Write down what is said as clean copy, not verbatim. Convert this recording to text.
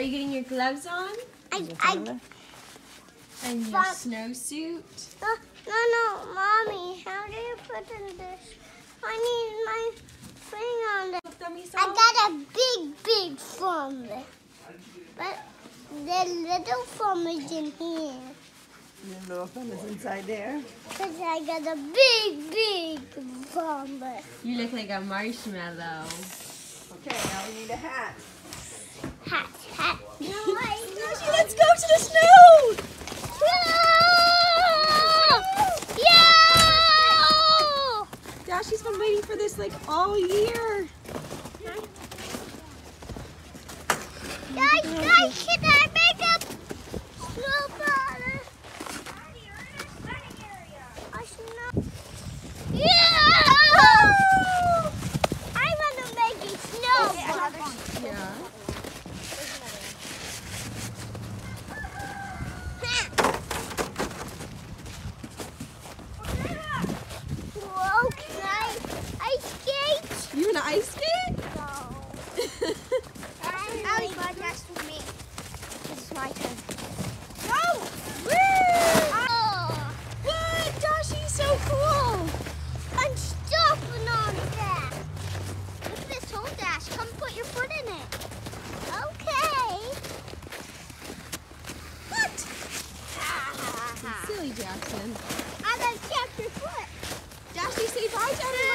you getting your gloves on? And your snowsuit? No, Mommy, how do you put in this? I need my thing on this. I got a big foam. But the little foam is in here. The little foam is inside there. Because I got a big foam. You look like a marshmallow. Okay, now we need a hat. Hat. Yoshi, let's go to the snow! Yoshi's been waiting for this like all year. Guys, can I make a snowball? I want to make a snowball. Yeah. Whoa, can I ice skate? You want to ice skate? No. Allie's going next with me. It's my turn. Go! Woo! Oh. What? Yoshi's so cool. I'm stomping on that. Look at this whole dash. Come put your foot in it. Okay. What? Silly Jackson. I'm going to catch your foot. Yoshi, say bye, Jackson.